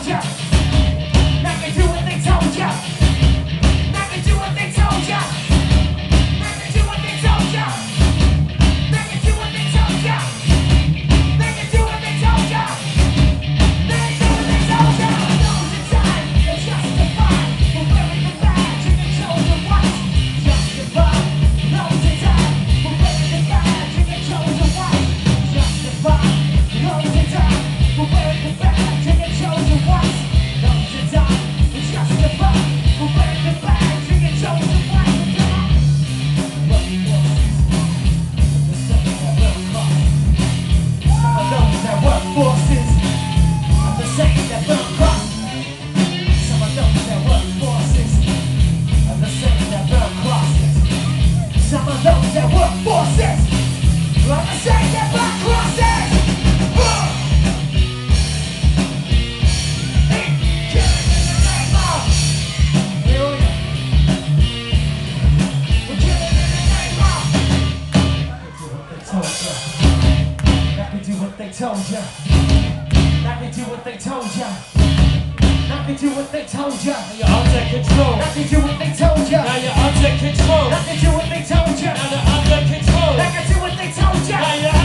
ya. Now can do what they told ya. Now can do what they told ya. Now can do what they told ya. Now can do what they told ya. Now can do what they told ya. Now can do what they told ya. Knows the time, it's justified. For wearing the badge and the chosen white. Justified, knows the time. For wearing the badge and the chosen white. Justified, knows the time. For wearing the badge and the chosen white. Knows the time, it's justified. For wearing the badge and the chosen white. But the same that will cost. Some of those that work forces are the same that will cost. Some of those that work forces are the same that will cost. Some of those that work forces are the same that will cost. Told ya. Now can do what they told ya. Now can do what they told ya. You're under control. Now can do what they told ya. Now you're under control. Now can do what they told ya. Now you're under control. Now can do what they told ya. Now you're